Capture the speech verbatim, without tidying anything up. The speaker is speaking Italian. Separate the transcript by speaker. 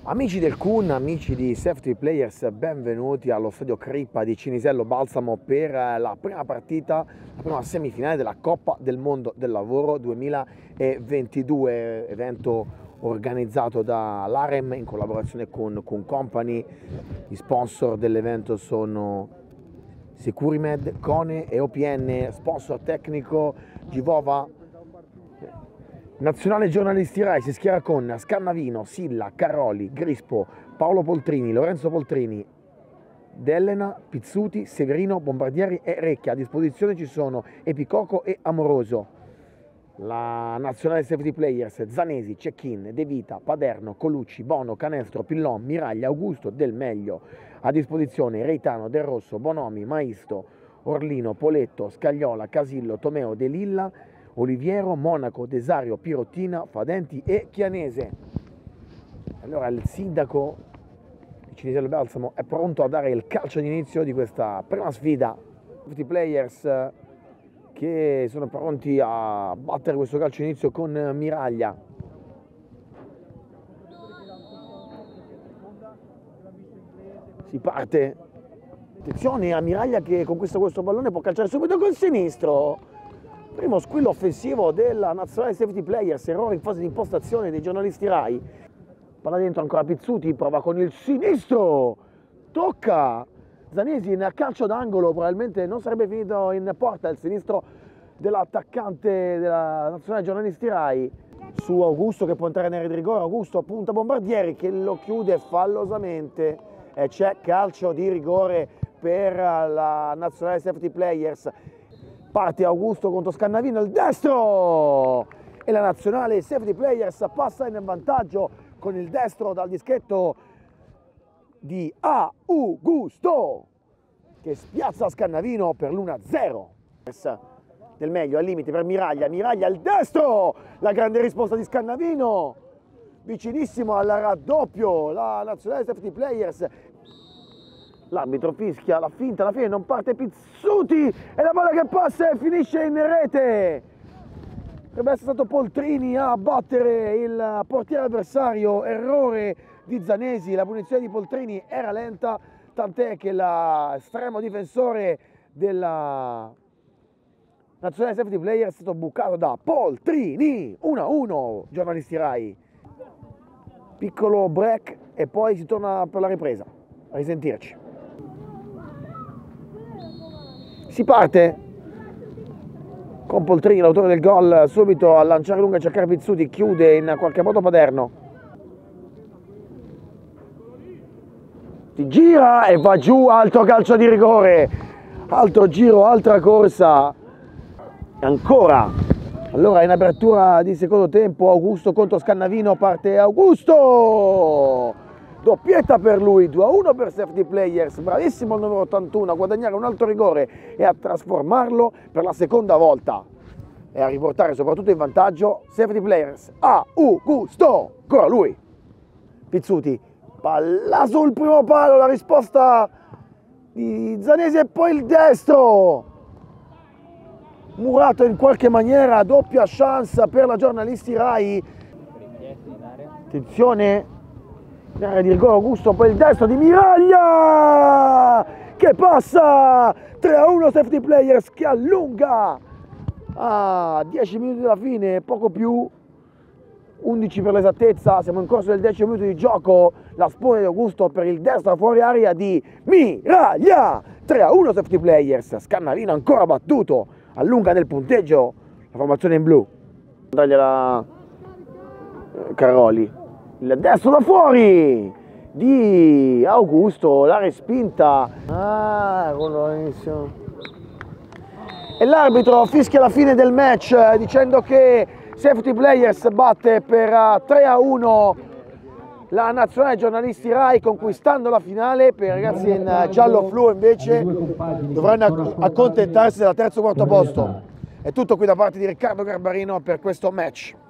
Speaker 1: Amici del Kun, amici di Safety Players, benvenuti allo stadio Crippa di Cinisello Balsamo per la prima partita, la prima semifinale della Coppa del Mondo del Lavoro duemilaventidue, evento organizzato dall'Arem in collaborazione con Kun Company. Gli sponsor dell'evento sono Securimed, Cone e O P N, sponsor tecnico Givova. Nazionale Giornalisti Rai si schiera con Scannavino, Silla, Caroli, Grispo, Paolo Poltrini, Lorenzo Poltrini, D'Elena, Pizzuti, Severino, Bombardieri e Recchia. A disposizione ci sono Epicoco e Amoroso. La Nazionale Safety Players: Zanesi, Cecchin, De Vita, Paderno, Colucci, Bono, Canestro, Pillon, Miraglia, Augusto, Del Meglio. A disposizione Reitano, Del Rosso, Bonomi, Maisto, Orlino, Poletto, Scagliola, Casillo, Tomeo, De Lilla, Oliviero, Monaco, Desario, Pirottina, Fadenti e Chianese. Allora il sindaco di Cinisello Balsamo è pronto a dare il calcio d'inizio di questa prima sfida. Tutti i players che sono pronti a battere questo calcio d'inizio con Miraglia. Si parte. Attenzione a Miraglia che conquista questo pallone, può calciare subito col sinistro. Primo squillo offensivo della Nazionale Safety Players, errore in fase di impostazione dei giornalisti Rai. Palla dentro ancora Pizzuti, prova con il sinistro, tocca Zanesi in calcio d'angolo, probabilmente non sarebbe finito in porta il sinistro dell'attaccante della Nazionale Giornalisti Rai. Su Augusto che può entrare nell'area di rigore, Augusto punta Bombardieri che lo chiude fallosamente e c'è calcio di rigore per la Nazionale Safety Players. Parte Augusto contro Scannavino, il destro! E la Nazionale Safety Players passa in vantaggio con il destro dal dischetto di Augusto, che spiazza Scannavino per l'uno a zero. Del Meglio al limite per Miraglia, Miraglia il destro! La grande risposta di Scannavino, vicinissimo al raddoppio, la Nazionale Safety Players. L'arbitro fischia la finta, alla fine non parte Pizzuti e la palla che passa e finisce in rete. Dovrebbe essere stato Poltrini a battere il portiere avversario, errore di Zanesi, la punizione di Poltrini era lenta, tant'è che l'estremo difensore della Nazionale Safety Player è stato bucato da Poltrini. uno a uno, giornalisti Rai. Piccolo break e poi si torna per la ripresa. A risentirci. Si parte con Poltrini, l'autore del gol, subito a lanciare lunga e cercare Pizzuti, chiude in qualche modo Paderno. Si gira e va giù, altro calcio di rigore, altro giro, altra corsa. E ancora, allora in apertura di secondo tempo, Augusto contro Scannavino, parte Augusto! Doppietta per lui, due a uno per Safety Players, bravissimo il numero ottantuno a guadagnare un altro rigore e a trasformarlo per la seconda volta e a riportare soprattutto in vantaggio Safety Players. Augusto, ancora lui, Pizzuti, palla sul primo palo, la risposta di Zanesi e poi il destro. Murato in qualche maniera, doppia chance per la giornalisti Rai. Attenzione. Area di rigore Augusto, poi il destro di Miraglia che passa, tre a uno Safety Players che allunga a dieci minuti dalla fine, poco più, undici per l'esattezza, siamo in corso del decimo minuto di gioco, la spugna di Augusto per il destro fuori area di Miraglia, tre a uno Safety Players. Scannavino ancora battuto, allunga nel punteggio la formazione in blu. Dagliela Caroli. Il destro da fuori di Augusto, la respinta. Ah, e l'arbitro fischia la fine del match dicendo che Safety Players batte per tre a uno la Nazionale Giornalisti Rai, conquistando la finale. Per i ragazzi in giallo fluo invece dovranno accontentarsi del terzo o quarto posto. È tutto qui da parte di Riccardo Garbarino per questo match.